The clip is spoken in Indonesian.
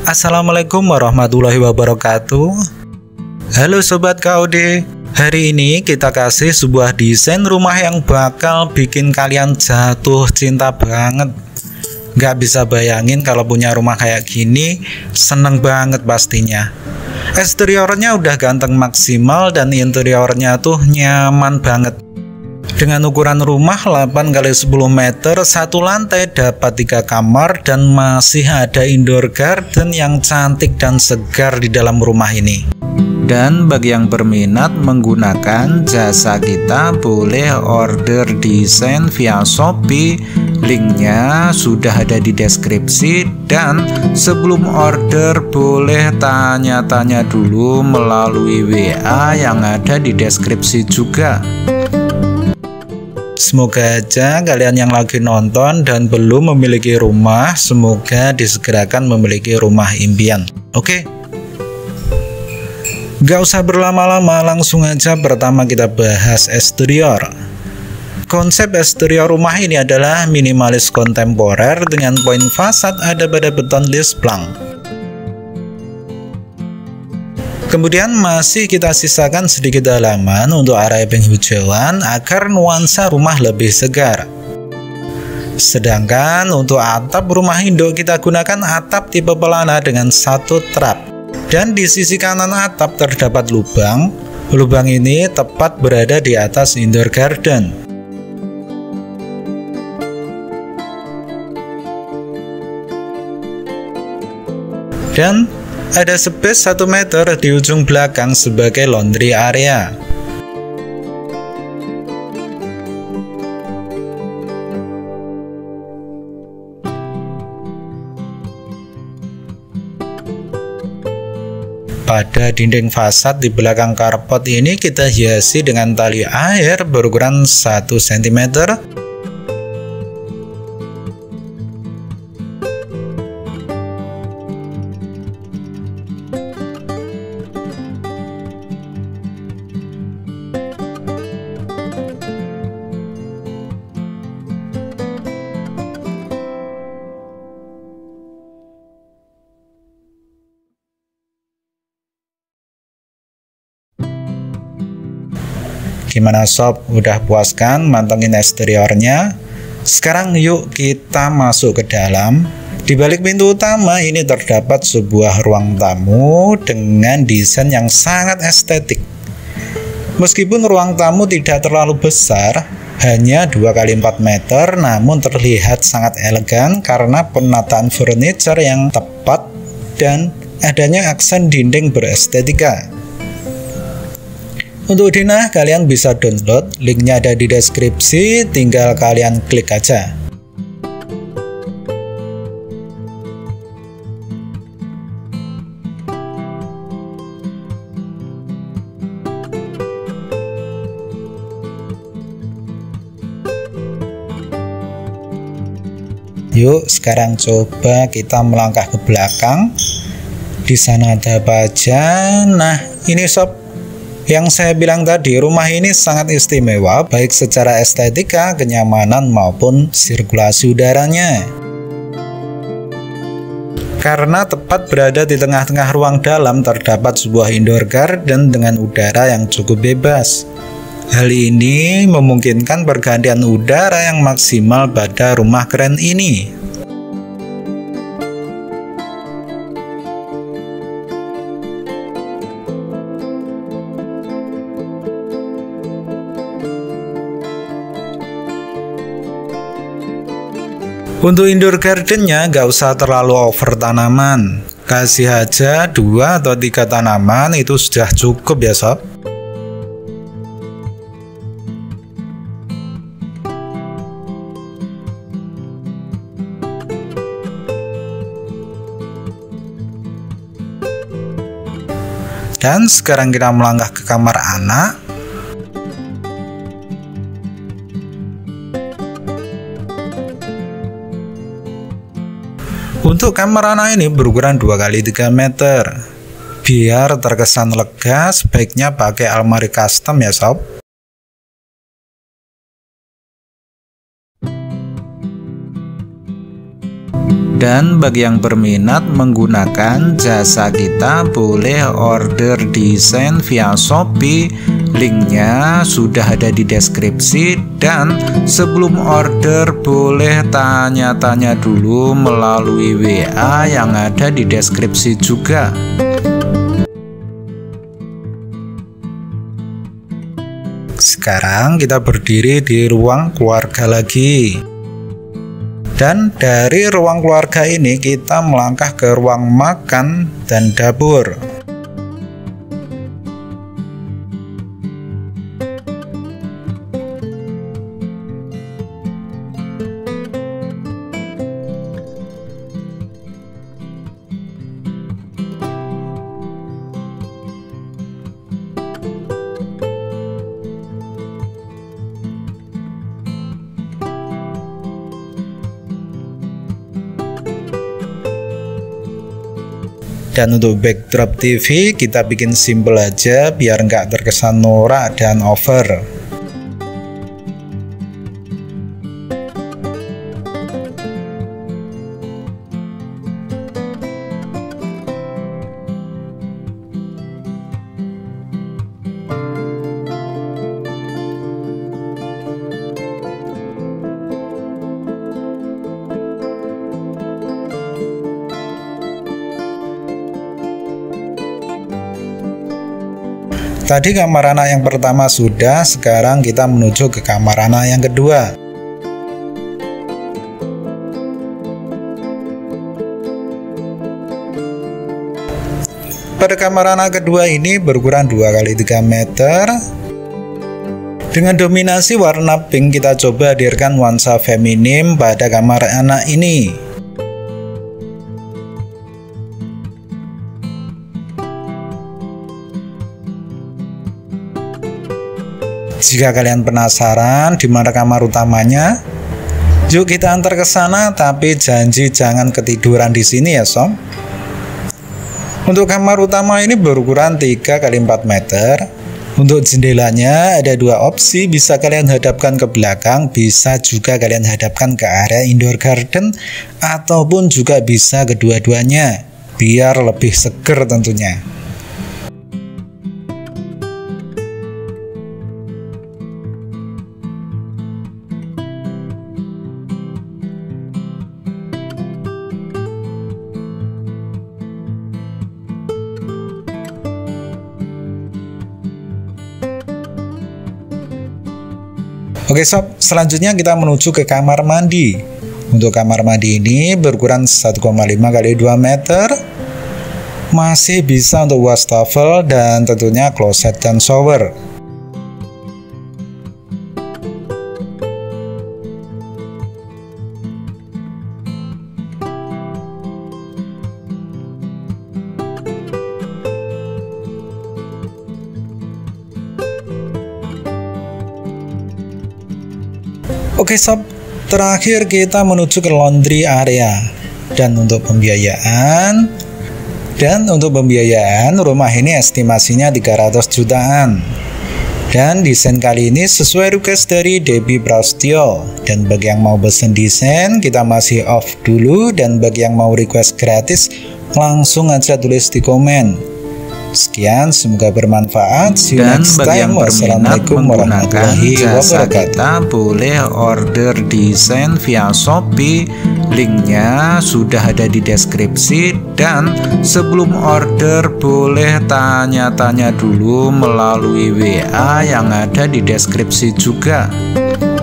Assalamualaikum warahmatullahi wabarakatuh. Halo Sobat KOD, hari ini kita kasih sebuah desain rumah yang bakal bikin kalian jatuh cinta banget. Gak bisa bayangin kalau punya rumah kayak gini, seneng banget pastinya. Eksteriornya udah ganteng maksimal dan interiornya tuh nyaman banget. Dengan ukuran rumah 8x10 meter, satu lantai dapat 3 kamar dan masih ada indoor garden yang cantik dan segar di dalam rumah ini. Dan bagi yang berminat menggunakan jasa kita, boleh order desain via Shopee. Linknya sudah ada di deskripsi, dan sebelum order boleh tanya-tanya dulu melalui WA yang ada di deskripsi juga. Semoga aja kalian yang lagi nonton dan belum memiliki rumah, semoga disegerakan memiliki rumah impian. Oke? Gak usah berlama-lama, langsung aja pertama kita bahas eksterior. Konsep eksterior rumah ini adalah minimalis kontemporer dengan poin fasad ada pada beton lis plank. Kemudian masih kita sisakan sedikit halaman untuk area penghijauan agar nuansa rumah lebih segar. Sedangkan untuk atap rumah induk kita gunakan atap tipe pelana dengan satu trap. Dan di sisi kanan atap terdapat lubang. Lubang ini tepat berada di atas indoor garden. Dan ada space 1 meter di ujung belakang sebagai laundry area. Pada dinding fasad di belakang carport ini kita hiasi dengan tali air berukuran 1 cm. Gimana sob, udah puas kan mantengin eksteriornya? Sekarang yuk kita masuk ke dalam. Di balik pintu utama ini terdapat sebuah ruang tamu dengan desain yang sangat estetik. Meskipun ruang tamu tidak terlalu besar, hanya 2x4 meter, namun terlihat sangat elegan karena penataan furniture yang tepat dan adanya aksen dinding berestetika. Untuk Dina, kalian bisa download, linknya ada di deskripsi, tinggal kalian klik aja. Yuk, sekarang coba kita melangkah ke belakang. Di sana ada apa aja? Nah, ini sob, yang saya bilang tadi, rumah ini sangat istimewa baik secara estetika, kenyamanan maupun sirkulasi udaranya. Karena tepat berada di tengah-tengah ruang dalam terdapat sebuah indoor garden dengan udara yang cukup bebas. Hal ini memungkinkan pergantian udara yang maksimal pada rumah keren ini. Untuk indoor gardennya gak usah terlalu over tanaman, kasih aja 2 atau 3 tanaman itu sudah cukup ya sob. Dan sekarang kita melangkah ke kamar anak. Untuk kamar anak ini berukuran 2x3 meter. Biar terkesan lega, sebaiknya pakai almari custom ya sob. Dan bagi yang berminat menggunakan jasa kita, boleh order desain via Shopee. Linknya sudah ada di deskripsi. Dan sebelum order boleh tanya-tanya dulu melalui WA yang ada di deskripsi juga. Sekarang kita berdiri di ruang keluarga lagi. Dan dari ruang keluarga ini kita melangkah ke ruang makan dan dapur. Dan untuk backdrop TV kita bikin simple aja biar nggak terkesan norak dan over. Tadi kamar anak yang pertama sudah, sekarang kita menuju ke kamar anak yang kedua. Pada kamar anak kedua ini berukuran 2x3 meter. Dengan dominasi warna pink kita coba hadirkan nuansa feminim pada kamar anak ini. Jika kalian penasaran di mana kamar utamanya, yuk kita antar ke sana, tapi janji jangan ketiduran di sini ya sob. Untuk kamar utama ini berukuran 3x4 meter. Untuk jendelanya ada dua opsi, bisa kalian hadapkan ke belakang, bisa juga kalian hadapkan ke area indoor garden, ataupun juga bisa kedua-duanya, biar lebih seger tentunya. Oke sob, selanjutnya kita menuju ke kamar mandi. Untuk kamar mandi ini berukuran 1,5x2 meter. Masih bisa untuk wastafel dan tentunya kloset dan shower. Oke sob, terakhir kita menuju ke laundry area. Dan untuk pembiayaan rumah ini estimasinya 300 jutaan. Dan desain kali ini sesuai request dari Debbie Prasetyo. Dan bagi yang mau pesen desain kita masih off dulu, dan bagi yang mau request gratis langsung aja tulis di komen. Sekian, semoga bermanfaat. See you next time. Wassalamualaikum warahmatullahi wabarakatuh. Kita boleh order desain via Shopee. Linknya sudah ada di deskripsi. Dan sebelum order boleh tanya-tanya dulu melalui WA yang ada di deskripsi juga.